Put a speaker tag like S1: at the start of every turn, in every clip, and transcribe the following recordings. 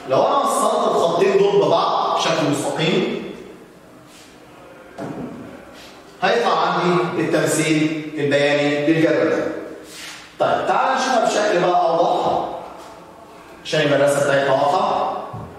S1: لو انا وصلت الخطين دول ببعض بشكل مستقيم هيطلع عندي التمثيل البياني للجدول ده. طيب تعال نشوفها بشكل بقى اوضح عشان يبقى الرسمه بتاعتنا واضحه.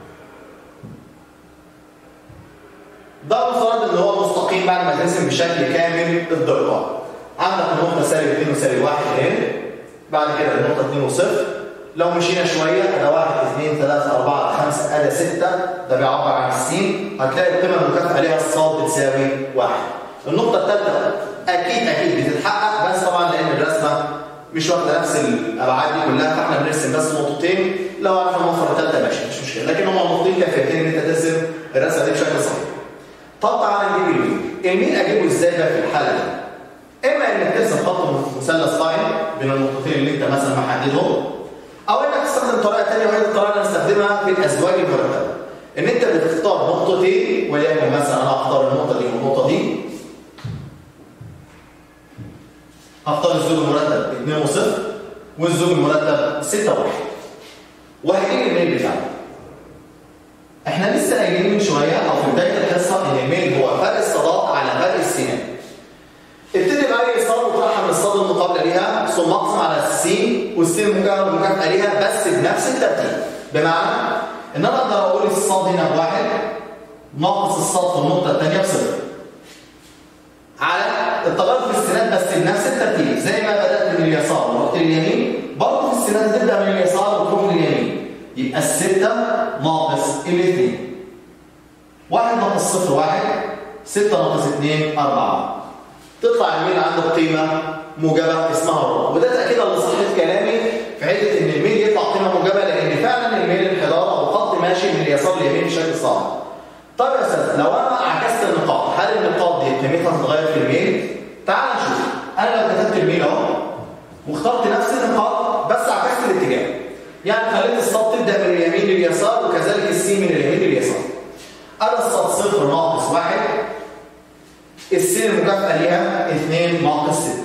S1: ده مفترض ان هو مستقيم بعد ما ترسم بشكل كامل الدقه. عندك النقطه سالب 2 وسالب 1 هنا، بعد كده النقطه 2 وصفر. لو مشينا شويه ده 1 2 3 4 5 ادي 6 ده بيعبر عن السين، هتلاقي القيمه المكافئه ليها الصاد بتساوي 1. النقطه الثالثه اكيد بتتحقق، بس طبعا لان الرسمه مش واخده نفس الابعاد دي كلها فاحنا بنرسم بس نقطتين. لو عرفنا نوفر الثالثه ماشي مش مشكله، لكن هم نقطتين كافيتين ان انت ترسم الرسمه دي بشكل صحيح. طب تعالى نجيب الميل. الميل اجيبه ازاي بقى في الحاله دي؟ اما انك ترسم خط مثلث قائم بين النقطتين اللي انت مثلا محددهم، او انك تستخدم طريقه ثانيه وهي الطريقه اللي بنستخدمها في الازواج المرتبه. ان انت بتختار نقطتين، وليكن مثلا انا هختار النقطه دي والنقطه دي. هختار الزوج المرتب 2 وصفر والزوج المرتب 6 و1. وهجيب الميل بتاعنا. احنا لسه قايلين من شويه او في بدايه الحصه ان الميل هو فرق الصادات على فرق السينات. ابتدي باي صاد وطرحها من الصاد المقابله ليها ثم اقسم على السين والسين المكافئه ليها بس بنفس الترتيب. بمعنى ان انا اقدر اقول الصاد هنا بواحد ناقص الصاد في النقطه الثانيه بصفر. على التغير في السينات بس بنفس الترتيب، زي ما بدات من اليسار ورحت لليمين برضه في السينات هتبدا من اليسار وتروح لليمين. يبقى الستة ناقص الاثنين. 1 ناقص 0 1 6 ناقص 2 4. تطلع الميل عنده قيمة موجبة اسمها ربع، وده تأكيدا لصحة كلامي في حتة إن الميل يطلع قيمة موجبة لأن فعلا الميل انحدار أو خط ماشي من اليسار لليمين بشكل صعب. طيب يا أستاذ لو أنا عكست النقاط هل النقاط دي قيمتها هتتغير في الميل؟ تعال نشوف. أنا لو كتبت الميل أهو واخترت نفس النقاط بس عكست الاتجاه. يعني خليت الصاد تبدأ من اليمين لليسار وكذلك السين من اليمين لليسار. أنا الصاد 0 ناقص 1 السين المكافئة ليها 2 ناقص 6.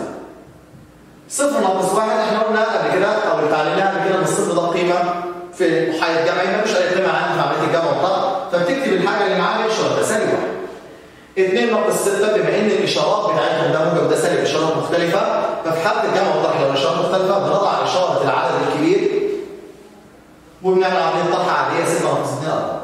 S1: 0 ناقص 1 احنا قلنا قبل كده او اتعلمناها قبل كده ان الصفر ده قيمة في محايد جمعي ما فيش أي قيمة عندي في عملية الجمع والطرح، فبتكتب الحاجة اللي معاها الإشارة ده سالب 1. 2 ناقص 6 بما ان الإشارات بتاعتهم ده موجب ده سالب إشارات مختلفة، ففي حالة الجمع والطرح لو الإشارات مختلفة بنضع إشارة العدد الكبير وبنعمل عمليه طرح عاديه 6 ناقص 2 4.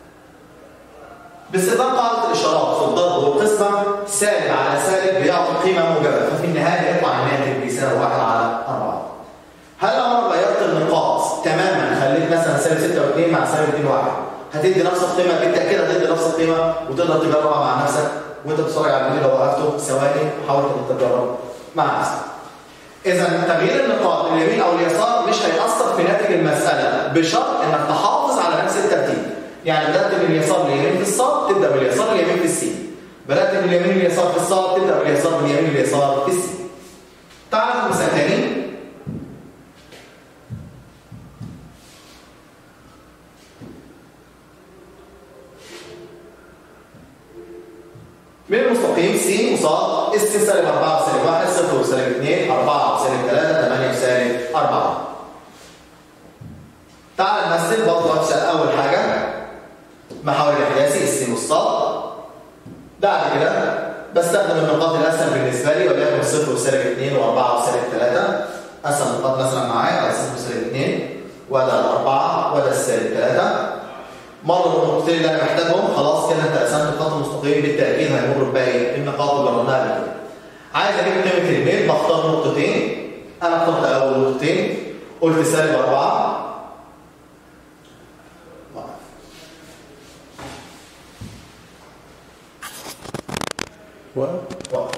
S1: باستخدام قاعده الاشارات في الضرب والقسمه سالب على سالب بيعطي قيمه موجبه، ففي النهايه يطلع الناتج بيساوي 1 على 4. هل لو انا غيرت النقاط تماما خليت مثلا سالب 6 و2 مع سالب 2 و1 هتدي نفس القيمه؟ بالتاكيد هتدي نفس القيمه وتقدر تجربها مع نفسك وانت بتتفرج على الفيديو. لو وقفته ثواني حاول تجرب مع نفسك. إذا تغيير النقاط اليمين أو اليسار مش هيأثر في ناتج المسألة بشرط إنك تحافظ على نفس الترتيب. يعني بدأت من اليسار لليمين في الصاد تبدأ باليسار لليمين في السين. بدأت من اليمين لليسار في الصاد تبدأ باليسار من اليمين لليسار في السين. تعال ناخد مثال تاني. من المستقيم س وصاد الس سالب 4 وسالب 1 0 وسالب 2 4 وسالب 3 8 وسالب 4. تعال نمثل برضه نفس اول حاجه محاور الاحداثي الس والصاد. بعد كده بستخدم النقاط الاسهل بالنسبه لي وليكن 0 وسالب 2 و4 وسالب 3. اسهل نقاط مثلا معايا على 0 وسالب 2 وده 4 وده السالب 3. مروا النقطتين اللي انا محتاجهم خلاص كده انت رسمت الخط المستقيم بالتاكيد هيمر بباقي النقاط اللي جربناها قبل كده. عايز اجيب قيمه الميل بختار نقطتين. انا اخترت اول نقطتين قلت سالب 4 وقف